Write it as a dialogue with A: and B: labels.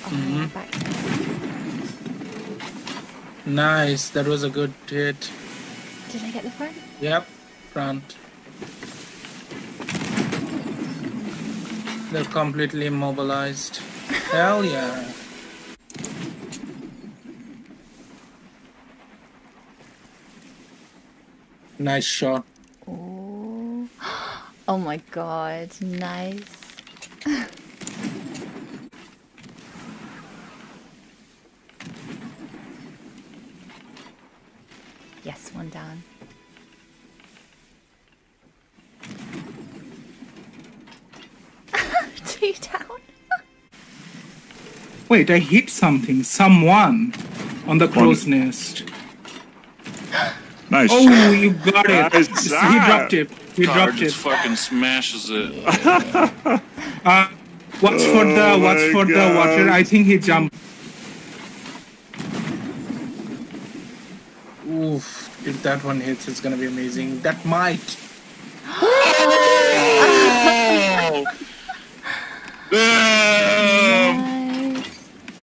A: Oh, back.
B: Nice. That was a good hit.
A: Did I get the front?
B: Yep. Front. They're completely immobilized. Hell yeah. Nice shot.
A: Oh. Oh my god. Nice. Yes, one down. Two down.
C: Wait, I hit something. Someone on the crow's nest.
D: Nice
C: Oh,
D: shot.
C: you got it.
D: Nice
C: He
D: shot.
C: dropped it. He
E: Car
C: dropped
E: just
C: it.
E: fucking smashes it.
C: Watch for the water. I think he jumped.
B: Oof. If that one hits, it's gonna be amazing. That might.
E: Oh!